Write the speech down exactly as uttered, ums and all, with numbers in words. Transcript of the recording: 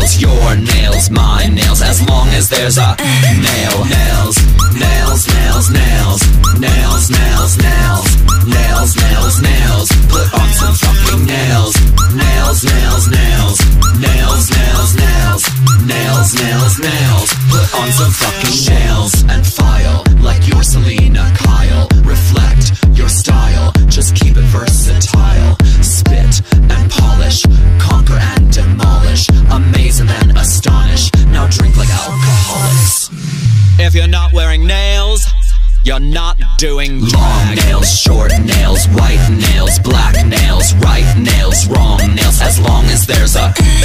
nails, your nails, my nails, as long as there's a nail. Nails, nails, nails, nails, nails, nails, nails, nails, nails, nails. Put on some fucking nails. Nails, nails, nails, nails, nails, nails, nails, nails, nails. Put on some fucking nails and file like you're Selena Kyle. Reflect your style, just keep it versatile. Spit and polish, conquer and demolish, amaze and then astonish. Now drink like alcoholics. If you're not wearing nails, you're not doing drag. Long nails, short nails, white nails, black nails, right nails, wrong nails, as long as there's a